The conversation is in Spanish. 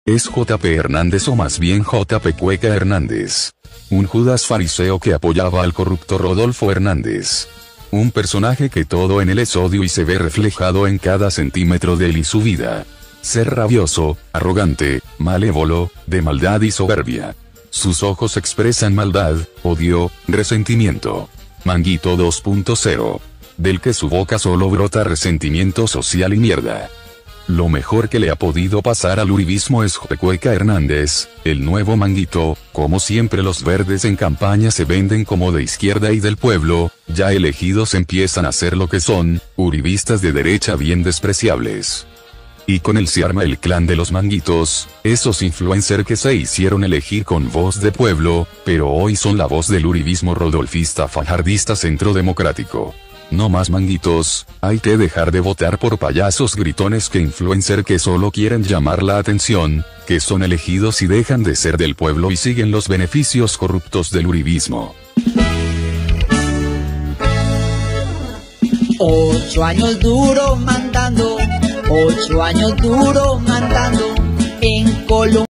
Es JP Hernández o más bien JP Cueca Hernández. Un Judas fariseo que apoyaba al corrupto Rodolfo Hernández. Un personaje que todo en él es odio y se ve reflejado en cada centímetro de él y su vida. Ser rabioso, arrogante, malévolo, de maldad y soberbia. Sus ojos expresan maldad, odio, resentimiento. Manguito 2.0. Del que su boca solo brota resentimiento social y mierda. Lo mejor que le ha podido pasar al uribismo es JP Cueca Hernández, el nuevo Manguito. Como siempre los verdes en campaña se venden como de izquierda y del pueblo, ya elegidos empiezan a ser lo que son, uribistas de derecha bien despreciables. Y con él se arma el clan de los Manguitos, esos influencers que se hicieron elegir con voz de pueblo, pero hoy son la voz del uribismo rodolfista fajardista centro democrático. No más Manguitos, hay que dejar de votar por payasos gritones que influencer que solo quieren llamar la atención, que son elegidos y dejan de ser del pueblo y siguen los beneficios corruptos del uribismo. 8 años duro mandando, 8 años duro mandando en Colombia.